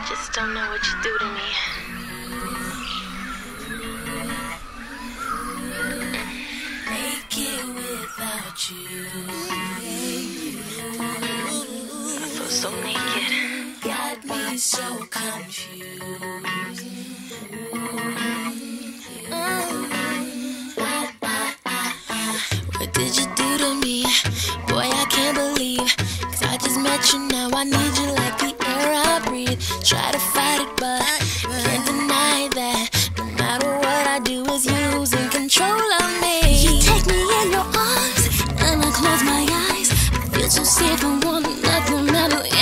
Just don't know what you do to me. Make it without you. I feel so naked. Got me so confused. What did you do to me? Boy, I can't believe. Cause I just met you now. I need you like the air I breathe. Try to fight it, but can't deny that. No matter what I do, is you losing control of me. You take me in your arms, and I close my eyes. I feel so safe and want nothing matter.